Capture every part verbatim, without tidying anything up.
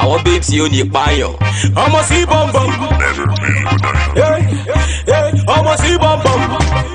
àwọn babes yóò ní pààyàn. ọmọ See Bombom. Never be without you. ọmọ See Bombom.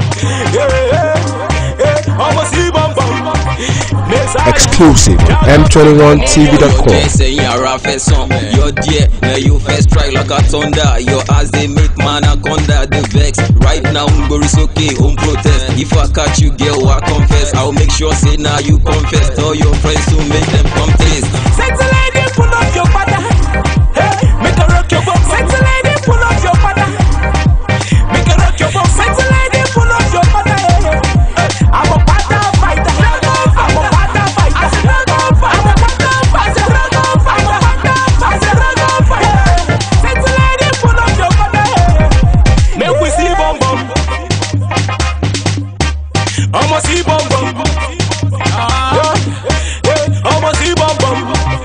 ọmọ See Bombom. Exclusive on m twenty-one t v dot com. Your dear, now you first strike like a thunder. Your eyes they make man anaconda. The vex right now, Ngori's okay, home protest. If I catch you, girl, I confess. I'll make sure say now you confess. Tell your friends to make them come taste. Sexy lady, pull up your butter. Hey, make her rock your boat. Sexy lady, pull up your butter. Make her rock your boat. Sexy lady, pull up your butter. Hey, hey. I'm a butter fighter. I'm a butter fighter. I'm a butter fighter. Sexy lady, pull up your butter. Make we See Bombom. I'm a See Bombom. I'm a See Bombom.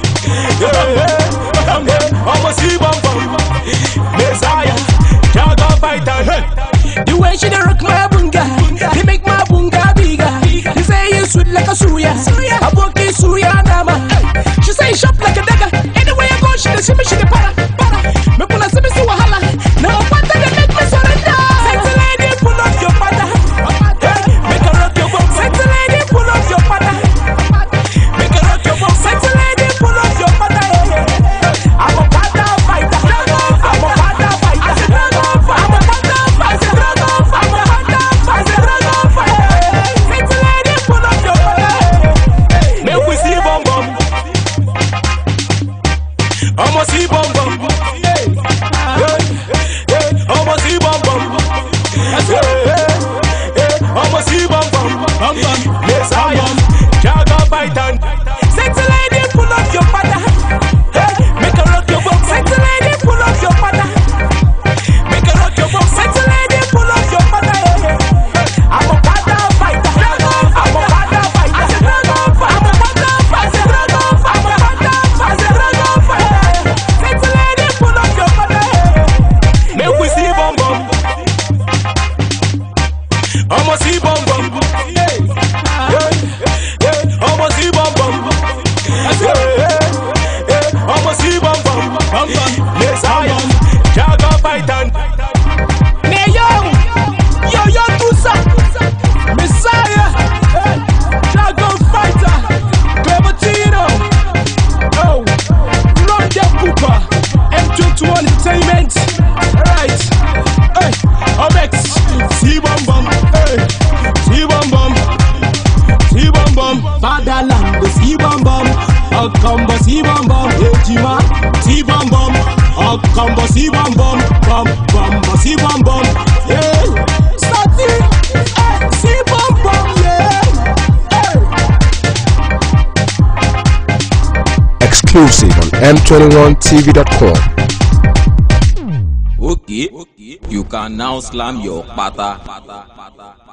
I'm a See Bombom. Mezaya, Jaga Python. The way she dey rock my bunga, they make my bunga bigger. They say you sweet like a suya, a boki suya nama. She say sharp like a dagger. Anyway I go, she dey see me, she dey para, para. Me pull up, see me see wahala. Now what they make me surrender. Sexy lady, pull up your butter. Make her rock your boat. Sexy lady, pull up your butter. Make her rock your boat. Sexy lady, pull up your butter. I'm a butter fighter. I'm a butter fighter. I'm a butter fighter. I'm a butter fighter. Sexy lady, pull up your butter. Make we See Bombom. I'm a See Bombom. I'm a See Bombom. I'm a See Bombom. Mezaya, Jaga Python. Sexy lady, pull up your butter. Make her rock your boat. Sexy lady, pull up your butter. Make her rock your boat. Sexy lady, pull up your butter. I'm a butter fighter. I'm a butter fighter. I'm a butter fighter. I'm a butter fighter. Sexy lady, pull up your butter. Make we See Bombom. I'm a See Bombom. I'm a See Bombom. I'm a See Bombom. Mezaya, Jaga Python. Mais yo, yo yo tout ça. Mezaya, Jaga Fighter, Clementino. Oh, Ronda Cooper, M twenty-one Entertainment. Alright, hey, Omex, See Bombom, hey, See Bombom, See Bombom, Fatherland, See Bombom, a combo See Bombom, Ejima, See Bombom, a combo See Bombom, bom bom, See Bombom, yeah, start it, hey, See Bombom, yeah, hey. Exclusive on m twenty-one t v dot com. Okay, you can now slam your pata.